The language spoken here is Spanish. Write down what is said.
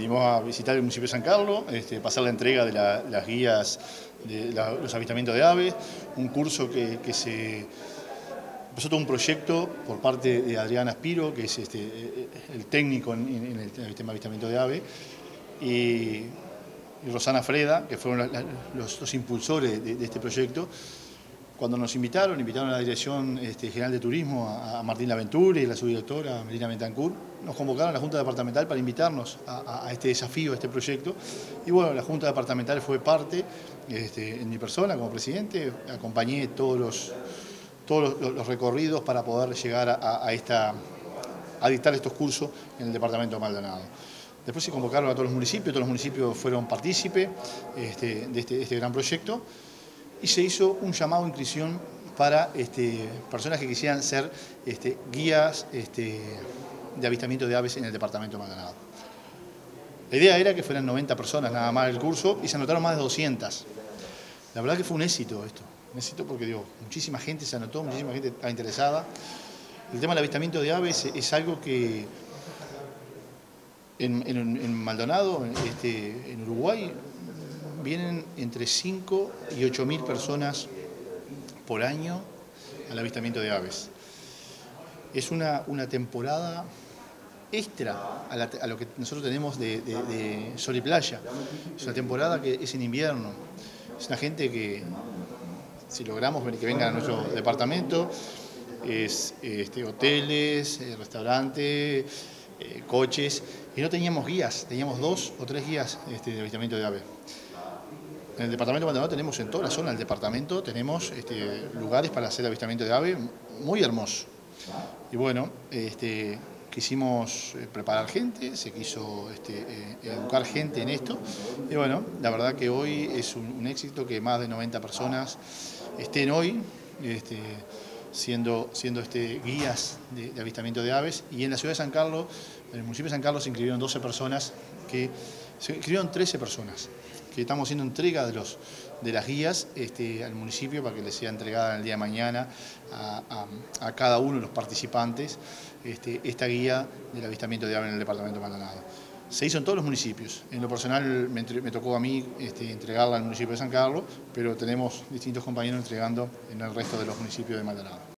Vinimos a visitar el municipio de San Carlos, pasar la entrega de las guías de los avistamientos de aves, un curso que se empezó todo un proyecto por parte de Adrián Aspiro, que es el técnico en el tema de avistamiento de aves, y Rosana Freda, que fueron los impulsores de este proyecto. Cuando nos invitaron a la Dirección General de Turismo, a Martín Laventura y la subdirectora Melina Bentancur, nos convocaron a la Junta Departamental para invitarnos a este desafío, a este proyecto. Y bueno, la Junta Departamental fue parte, en mi persona como presidente, acompañé todos los recorridos para poder llegar a dictar estos cursos en el departamento de Maldonado. Después se convocaron a todos los municipios fueron partícipes de este gran proyecto. Y se hizo un llamado a inscripción para personas que quisieran ser guías de avistamiento de aves en el departamento de Maldonado. La idea era que fueran 90 personas nada más el curso y se anotaron más de 200. La verdad que fue un éxito esto, porque muchísima gente se anotó, muchísima gente estaba interesada. El tema del avistamiento de aves es algo que en Maldonado, en Uruguay, vienen entre 5 y 8.000 personas por año al avistamiento de aves. Es una temporada extra a lo que nosotros tenemos de sol y playa. Es una temporada que es en invierno. Es una gente que, si logramos que vengan a nuestro departamento, es hoteles, restaurantes, coches, y no teníamos guías, teníamos 2 o 3 guías de avistamiento de aves. En el departamento de Maldonado tenemos, en toda la zona del departamento, tenemos lugares para hacer avistamiento de aves muy hermosos. Y bueno, quisimos preparar gente, se quiso educar gente en esto. Y bueno, la verdad que hoy es un éxito que más de 90 personas estén hoy siendo guías de avistamiento de aves. Y en la ciudad de San Carlos, en el municipio de San Carlos, se inscribieron 12 personas, se inscribieron 13 personas. Que estamos haciendo entrega de las guías al municipio para que les sea entregada el día de mañana a cada uno de los participantes esta guía del avistamiento de aves en el departamento de Maldonado. Se hizo en todos los municipios. En lo personal me tocó a mí entregarla al municipio de San Carlos, pero tenemos distintos compañeros entregando en el resto de los municipios de Maldonado.